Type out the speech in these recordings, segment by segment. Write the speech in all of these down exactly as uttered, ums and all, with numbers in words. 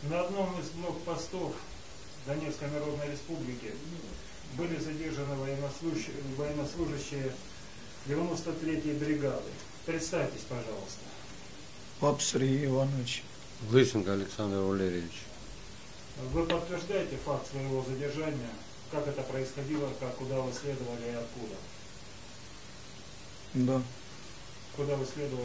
На одном из блокпостов Донецкой Народной Республики были задержаны военнослужащие, военнослужащие девяносто третьей бригады. Представьтесь, пожалуйста. Пап Сергей Иванович. Лысенко Александр Валерьевич. Вы подтверждаете факт своего задержания? Как это происходило, как, куда вы следовали и откуда? Да. Куда ви слідували?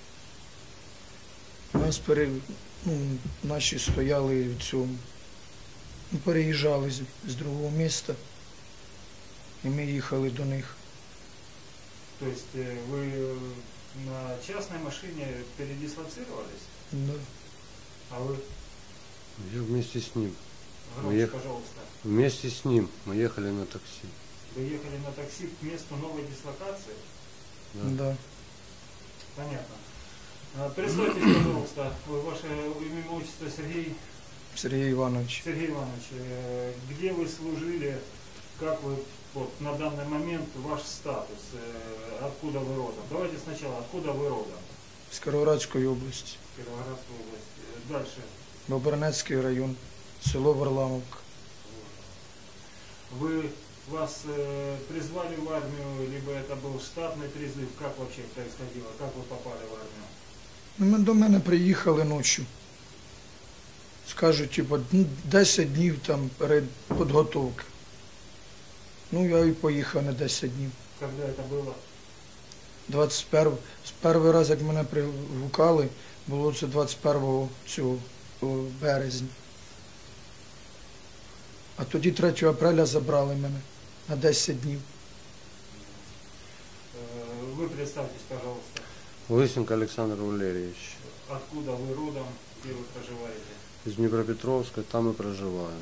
Нас пере... ну, наші стояли в цьому, ну, переїжджали з, з другого міста, і ми їхали до них. То есть вы на частной машине передислоцировались? Да. А вы? Я вместе с ним. Громче, ех... пожалуйста. Вместе с ним мы ехали на такси. Вы ехали на такси к месту новой дислокации? Да. Да. Понятно. Представьтесь, пожалуйста, ваше имя, отчество Сергей. Сергей Иванович. Сергей Иванович, где вы служили, как вы вот, на данный момент ваш статус, откуда вы родом? Давайте сначала, откуда вы родом? З Кіровоградської області. Кіровоградської області. Дальше. Бобернецький район, село Варламовка. Вы вас э, призвали в армию, либо это был штатный призыв? Как вообще происходило? Как вы попали в армию? Ну, ми до мене приїхали ночі. Скажуть, типу, десять днів там перед підготовки. Ну, я і поїхав на десять днів. Когда это было? двадцять першого, перший раз, як мене пригукали, було це двадцять першого цього березня. А тоді третього апреля забрали мене на десять днів. Вы представьтесь, пожалуйста. Лысенко Александр Валерьевич. Откуда вы родом, где вы проживаете? Из Днепропетровска, там и проживаю.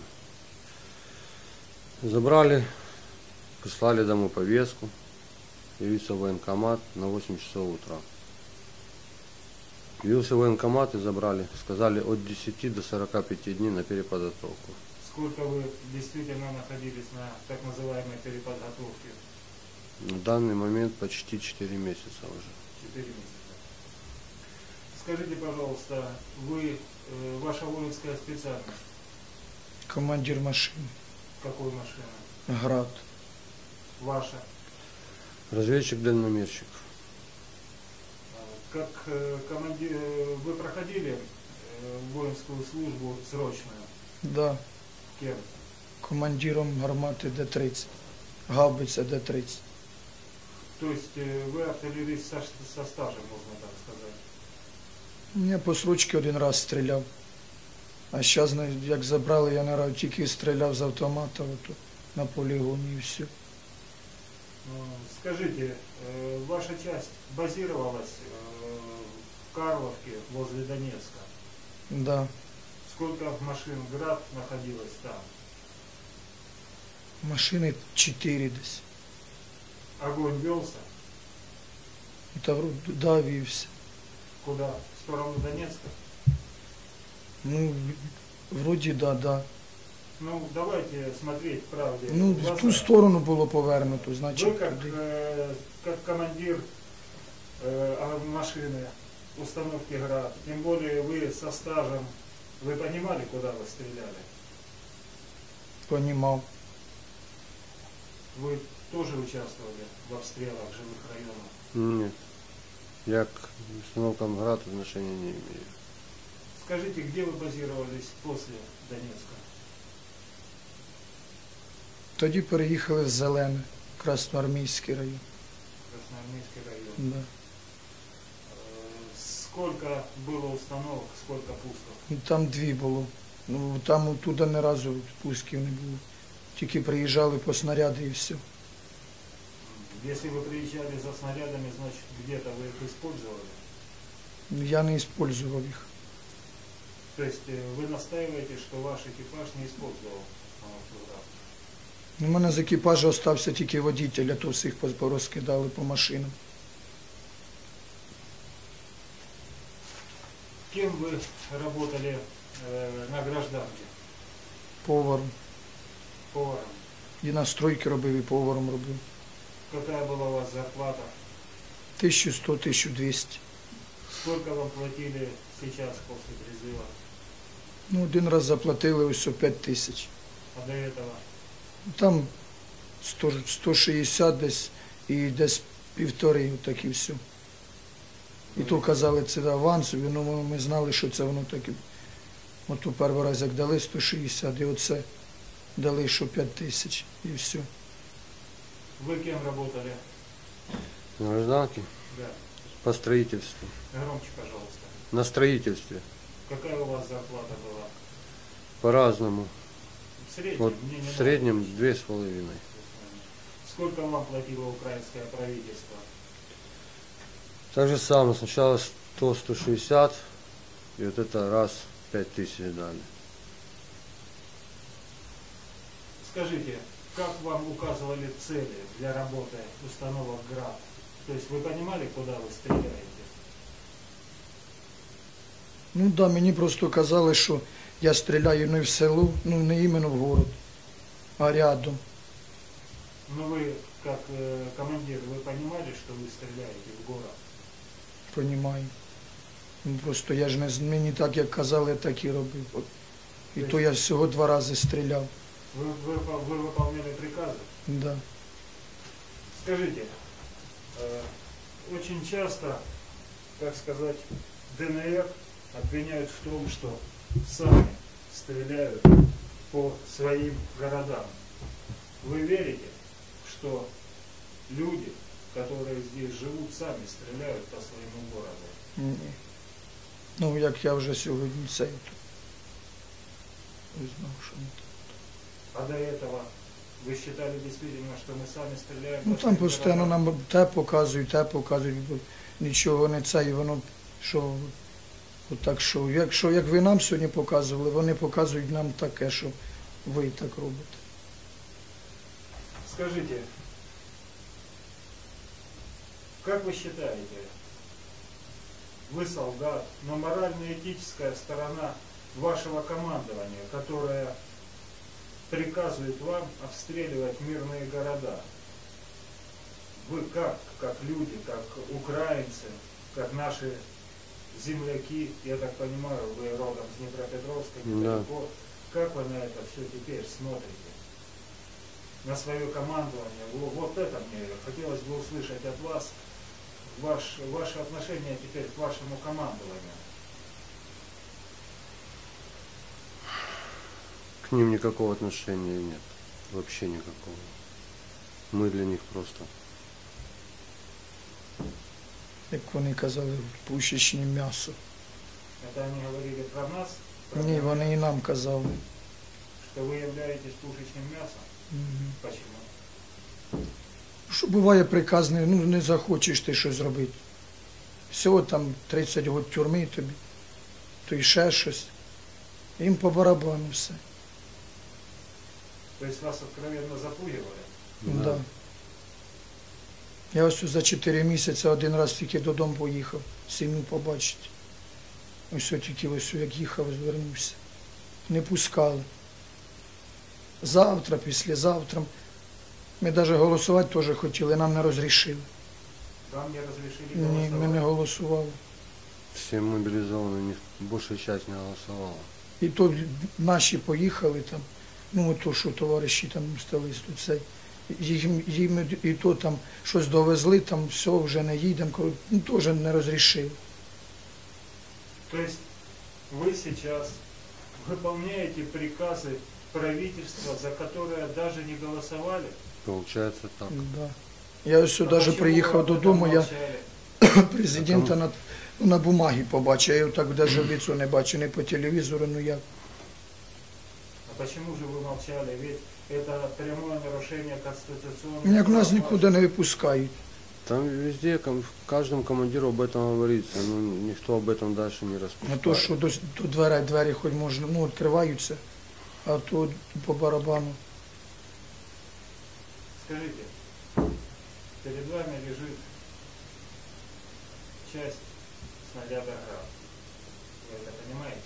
Забрали, прислали домой повестку, явился в военкомат на восемь часов утра. Явился в военкомат и забрали, сказали от десяти до сорока пяти дней на переподготовку. Сколько вы действительно находились на так называемой переподготовке? На данный момент почти четыре месяца уже. четыре месяца. Скажите, пожалуйста, вы, э, ваша воинская специальность? Командир машини. Какой машины? Град. Ваша? Разведчик-дальномерщик. Как э, командир, э, вы проходили э, воинскую службу срочную? Да. Кем? Командиром гармати Д тридцять. Гаубиця Д тридцять. То есть э, вы артиллерист со, со стажем, можно так сказать? Я по срочці один раз стріляв. А зараз, як забрали, я наразі тільки стріляв з автомата ото, на полігоні і все. Скажите, э, ваша часть базировалась э, в Карловке, возле Донецка? Да. Сколько машин «Град» находилось там? Машини чотири десь. Огонь велся? Та вроді, да, вівся. Куда? В сторону Донецка? Ну, вроді, да, да. Ну, давайте смотреть правде. Ну, в ту сторону було повернуто, значить, Вы как, туди. э, как командир э, машины установки «Град», тем более вы со стажем, вы понимали, куда вы стреляли? Понімав. Вы тоже участвовали в обстрелах жилых районов? Нет. Я к установкам «Град» отношения не имею. Скажите, где вы базировались после Донецка? Тоді переїхали в Зелене, Красноармійський район. Красноармейский район. Да. Э, Сколько было установок, сколько пусков? Ну, там дві було. Ну, там оттуда ні разу пусків не було. Тільки приїжджали по снаряди і все. Если вы приезжали за снарядами, значит где-то вы их использовали? Я не використовував їх. То есть э, вы настаиваете, что ваш экипаж не использовал установку «Град»? У мене з екіпажу залишився тільки водитель, а то всіх порозкидали по машинам. Кем вы работали э, на гражданке? Поваром. Поваром. І на стройки робив, і поваром робив. Какая была у вас зарплата? тисяча сто - тисяча двісті. Сколько вам платили сейчас после призыва? Ну, один раз заплатили ось п'ять тисяч. А до этого? Там сто, сто шістдесят десь і десь півтори, отак і все. І то казали, це авансові, ну ми- ми знали, що це воно таке. От у перший раз як дали сто шістдесят, і оце дали, що п'ять тисяч, і все. Вы кем работали? На гражданке Да. по строительству. Громче, пожалуйста. На строительстве. Какая у вас зарплата была? По-разному. В среднем? Вот Мне не в среднем надо. две с половиной. Сколько вам платило украинское правительство? Так же самое. Сначала сто сто шестьдесят, и вот это раз пять тысяч дали. Скажите, как вам указывали цели для работы установок ГРАД? То есть вы понимали, куда вы стреляете? Ну так, да, мені просто казали, що я стріляю не в село, ну не іменно в город, а рядом. Но вы, как э, командир, вы понимали, что вы стреляете в город? Понімаю. Ну, просто я ж не з- мені так, як казали, я так і робив. От. І то я всього два рази стріляв. Вы, вы, вы выполняли приказы? Да. Скажите, э, очень часто, так сказать, ДНР обвиняют в том, что сами стреляют по своим городам. Вы верите, что люди, которые здесь живут, сами стреляют по своему городу? Ні. Ну, як я вже сьогодні цей. Не знав, що не так. А до этого вы считали действительно, что мы сами стреляем Ну по там своим постійно городам? нам те показують, те показують, бо нічого не це, і воно, що, от так що, якщо, як ви нам сьогодні показували, вони показують нам таке, що ви так робите. Скажите, как вы считаете, вы солдат, но морально-этическая сторона вашего командования, которая приказывает вам обстреливать мирные города, вы как, как люди, как украинцы, как наши земляки, я так понимаю, вы родом с Днепропетровска, недалеко, как вы на это все теперь смотрите? На свое командование. Во- Вот это мне хотелось бы услышать от вас, ваш, ваше отношение теперь к вашему командованию. К ним никакого отношения нет. Вообще никакого. Мы для них просто. Як вони казали, пушечне м'ясо. Это они говорили про нас, про Ні, нас, вони і нам казали. что вы являетесь пушечным мясом. Мгм. Почему? Що буває приказне, ну не захочеш ти щось зробити. Всього там тридцять років тюрми тобі, то й ще щось. Їм по барабану все. То есть вас откровенно запугивали? Да. Я ось за чотири місяці один раз тільки додому поїхав, сім'ю побачити. Ось тільки ось як їхав, звернувся. Не пускали. Завтра, післязавтра. Ми навіть голосувати теж хотіли, нам не розрішили. Вам не разрешили Ні, голосовать? ми не голосували. Все мобилизованные, них большая часть не голосовала. І то наші поїхали там, ну то, що товариші там стали тут цей. Їм, їм і то там щось довезли, там все, вже не їдемо, кажу, ну теж не розрішили. То есть вы сейчас выполняете приказы правительства, за которое даже не голосовали? Получается так. Да. Я ось А навіть почему приїхав вы об этом додому, я молчали? президента на, ну, на бумагі побачив, я його так навіть в лицо не бачу, не по телевізору, ну як. А почему же вы молчали? Ведь это прямое нарушение конституционного Як нас права. нікуди не випускають. Там везде, ком- в каждом командиру об этом говорится, но никто об этом дальше не А распускает. то, що до, до дверей, двері хоч можна, ну, відкриваються, а то по барабану. Скажите, перед вами лежит часть снаряда «Град». Вы это понимаете?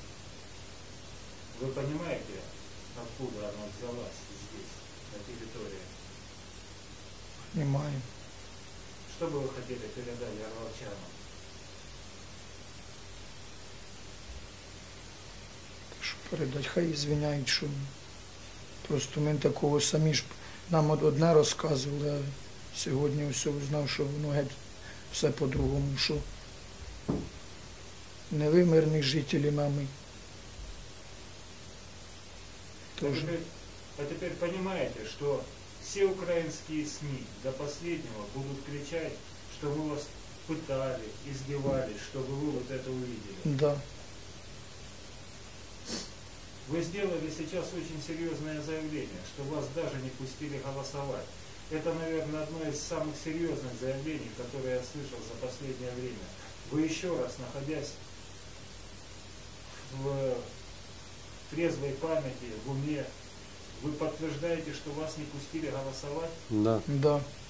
Вы понимаете, откуда она взялась здесь, на территории? Немає. Что бы вы хотели передать орловчанам? передати. Хай і звиняють, що просто ми такого самі ж нам од- одне розказували, а сьогодні все узнав, що воно геть все по-другому, що не ви мирні жителі нами. А Тоже. теперь, а теперь понимаете, что все украинские СМИ до последнего будут кричать, что мы вас пытали, издевались, чтобы вы вот это увидели. Да. Вы сделали сейчас очень серьезное заявление, что вас даже не пустили голосовать. Это, наверное, одно из самых серьезных заявлений, которые я слышал за последнее время. Вы еще раз, находясь в трезвой памяти, в уме, вы подтверждаете, что вас не пустили голосовать? Да. Да.